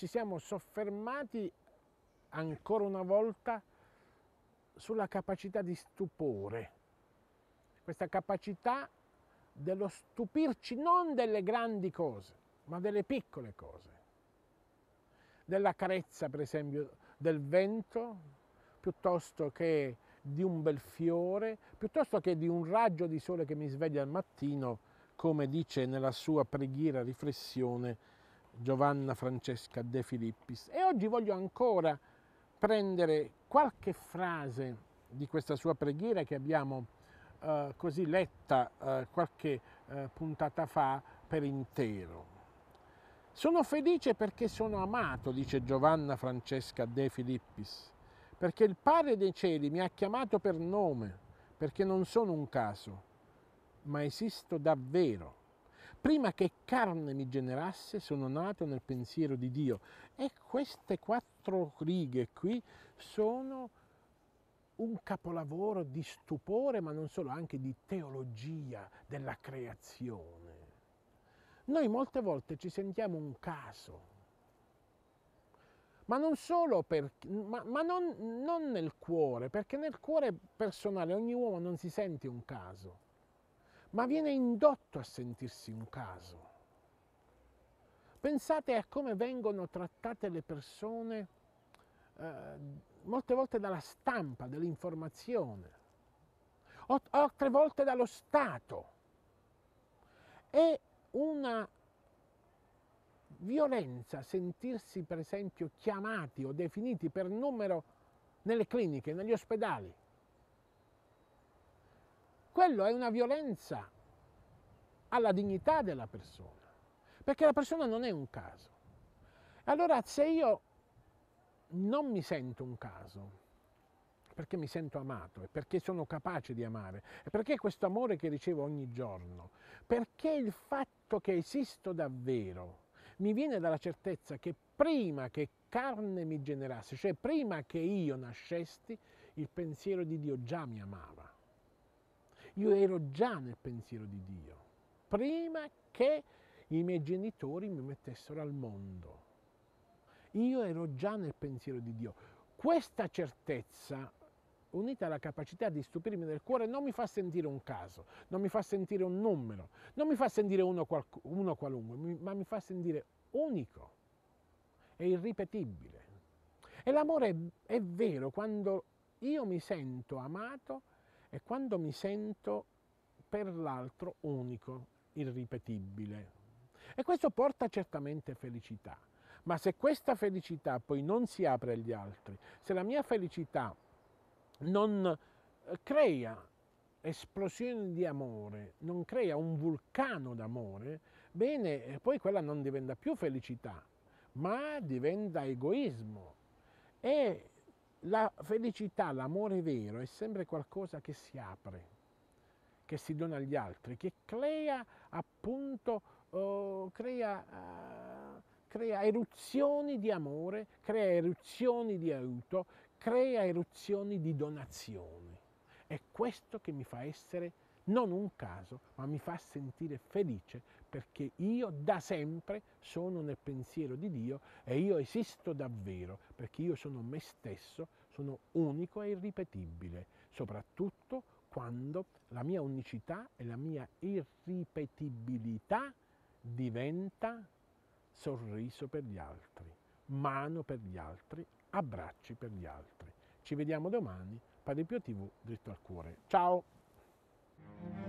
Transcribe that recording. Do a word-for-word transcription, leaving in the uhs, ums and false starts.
ci siamo soffermati ancora una volta sulla capacità di stupore, questa capacità dello stupirci non delle grandi cose, ma delle piccole cose, della carezza per esempio del vento, piuttosto che di un bel fiore, piuttosto che di un raggio di sole che mi sveglia al mattino, come dice nella sua preghiera riflessione Giovanna Francesca De Filippis. E oggi voglio ancora prendere qualche frase di questa sua preghiera che abbiamo eh, così letta eh, qualche eh, puntata fa per intero. Sono felice perché sono amato, dice Giovanna Francesca De Filippis, perché il Padre dei cieli mi ha chiamato per nome, perché non sono un caso, ma esisto davvero. Prima che carne mi generasse, sono nato nel pensiero di Dio. E queste quattro righe qui sono un capolavoro di stupore, ma non solo, anche di teologia della creazione. Noi molte volte ci sentiamo un caso, ma non solo per, ma, ma non, non nel cuore, perché nel cuore personale ogni uomo non si sente un caso, ma viene indotto a sentirsi un caso. Pensate a come vengono trattate le persone eh, molte volte dalla stampa, dall'informazione, altre volte dallo Stato. È una violenza sentirsi per esempio chiamati o definiti per numero nelle cliniche, negli ospedali. Quello è una violenza alla dignità della persona, perché la persona non è un caso. Allora se io non mi sento un caso, perché mi sento amato e perché sono capace di amare, e perché questo amore che ricevo ogni giorno, perché il fatto che esisto davvero mi viene dalla certezza che prima che carne mi generasse, cioè prima che io nascesti, il pensiero di Dio già mi amava. Io ero già nel pensiero di Dio, prima che i miei genitori mi mettessero al mondo. Io ero già nel pensiero di Dio. Questa certezza, unita alla capacità di stupirmi nel cuore, non mi fa sentire un caso, non mi fa sentire un numero, non mi fa sentire uno, qual- uno qualunque, ma mi fa sentire unico e irripetibile. E l'amore è, è vero quando io mi sento amato e quando mi sento per l'altro unico, irripetibile. E questo porta certamente felicità. Ma se questa felicità poi non si apre agli altri, se la mia felicità non crea esplosioni di amore, non crea un vulcano d'amore, bene, poi quella non diventa più felicità, ma diventa egoismo. E la felicità, l'amore vero, è sempre qualcosa che si apre, che si dona agli altri, che crea appunto, uh, crea, uh, crea eruzioni di amore, crea eruzioni di aiuto, crea eruzioni di donazione. È questo che mi fa essere non un caso, ma mi fa sentire felice perché io da sempre sono nel pensiero di Dio e io esisto davvero perché io sono me stesso, sono unico e irripetibile, soprattutto quando la mia unicità e la mia irripetibilità diventa sorriso per gli altri, mano per gli altri, abbracci per gli altri. Ci vediamo domani, Padre Pio tivù, dritto al cuore. Ciao!